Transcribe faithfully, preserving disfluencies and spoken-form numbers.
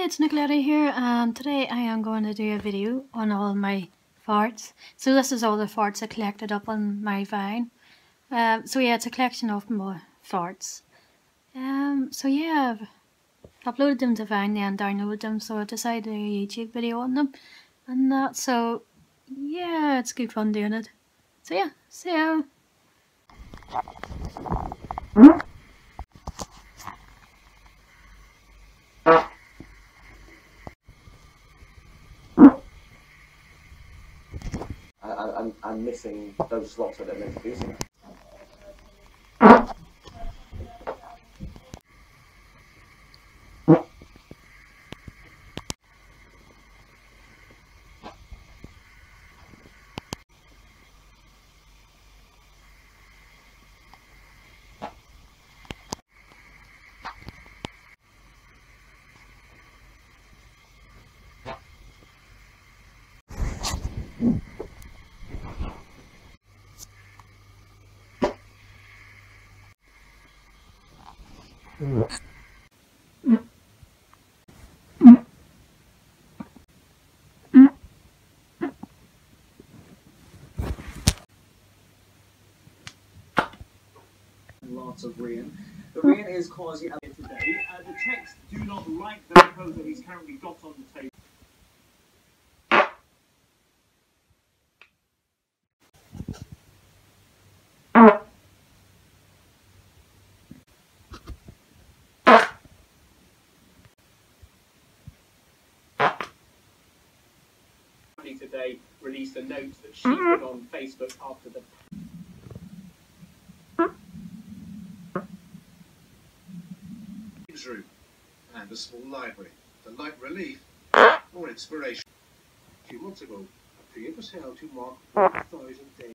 it's ɁLڨ뾱뾱 here, and today I am going to do a video on all my farts. So this is all the farts I collected up on my Vine. Um, so yeah, it's a collection of my farts. Um, so yeah, I've uploaded them to Vine and downloaded them, so I decided to do a YouTube video on them. And that, so yeah, it's good fun doing it. So yeah, see ya! I, I'm, I'm missing those slots that I'm introducing. Lots of rain. The rain is causing a bit today. Uh, the text do not like the proposal he's currently got on the table. Today released a note that she put on Facebook after the room and a small library. The light relief or inspiration. A few months ago, a prayer was held to mark one thousand days.